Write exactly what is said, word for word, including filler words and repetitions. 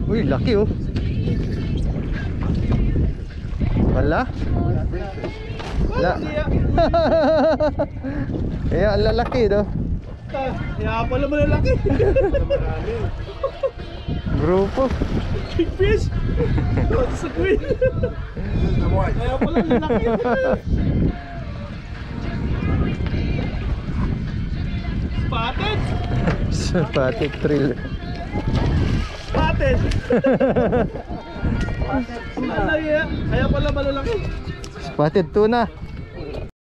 Uy, laki oh. Wala? Wala. Kaya ang lalaki no. Kaya pala malalaki. Grupo. Big fish. What's the queen? Kaya pala malalaki. Spotted. Spotted thrill. Spotted. Spotted. Kaya pala malalaki. Spotted tuna.